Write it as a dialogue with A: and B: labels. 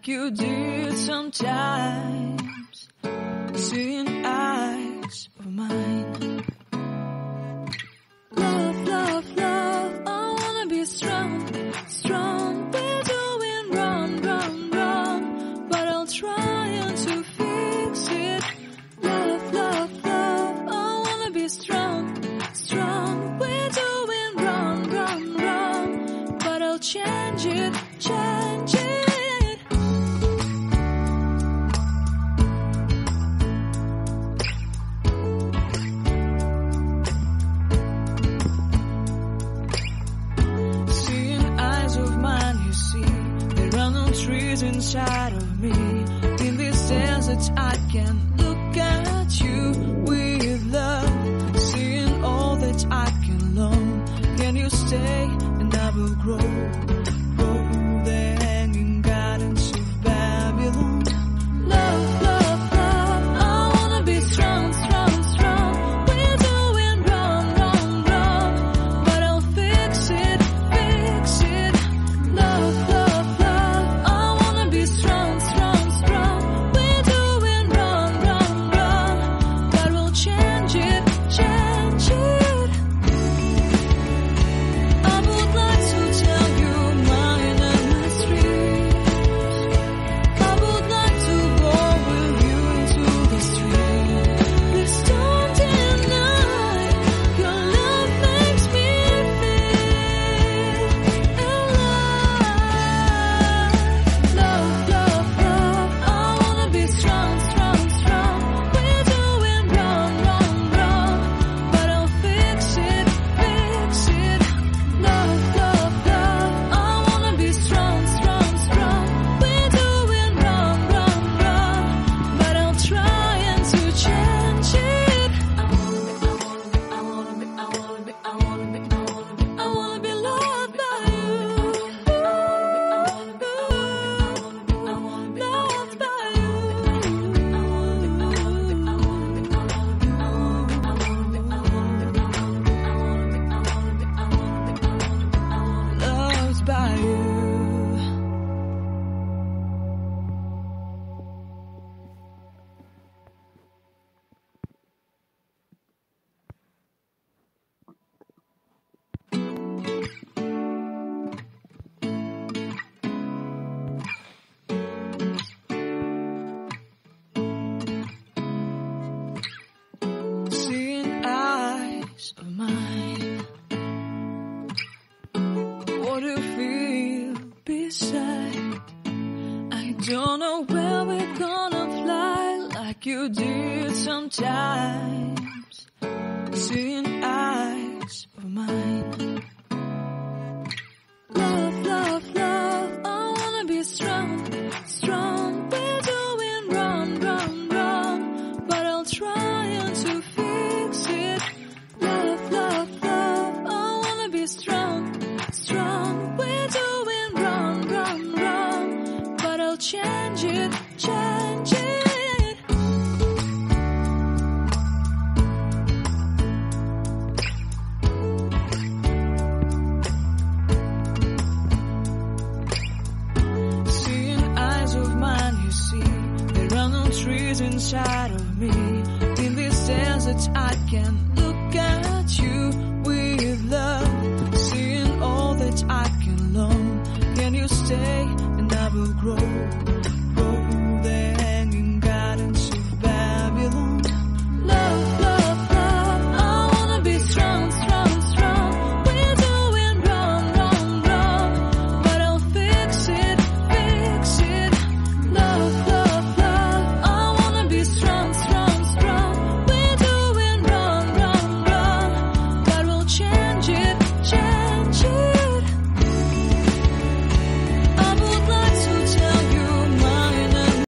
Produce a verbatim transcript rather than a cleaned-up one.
A: like you did sometimes, seeing eyes of mine. Love, love, love, I wanna be strong, strong. We're doing wrong, wrong, wrong, but I'll try to fix it. Love, love, love, I wanna be strong, strong. We're doing wrong, wrong, wrong, but I'll change it, change it. Trees inside of me. In this desert I can look at you with love, seeing all that I can learn. Can you stay and I will grow, grow the hanging gardens of Babylon. Love, love, love, I wanna be strong, strong, strong. We're doing wrong, wrong, wrong, but I'll fix it, fix it. Love, love, strong, strong, strong. We're doing wrong, wrong, wrong, but we'll change it, change it. I would like to tell you mine and my streets. I would like to go with you into the street. Please don't deny your love makes me feel alive. Love, love, love, I wanna be strong, strong, strong. We're doing wrong, wrong, wrong, but I'll fix it, fix it. Love, love, love, I wanna be strong, strong, strong. We're doing wrong, wrong, wrong, but I'll try and to change it. I wanna be, I wanna be, I wanna be, I wanna be, I wanna be, I wanna be loved by you. Loved by Loved by you. Seeing eyes of mine. What do you feel beside? I don't know where we're gonna fly like you did sometimes. Seeing eyes of mine. Love, love, love, I wanna be strong, strong. We're doing wrong, wrong, wrong, but I'll try to fix it. Love, love, love, I wanna be strong, strong. We're doing wrong, wrong, wrong, but I'll change it, change it. Seeing eyes of mine, you see, there are no trees inside of me. In this desert I can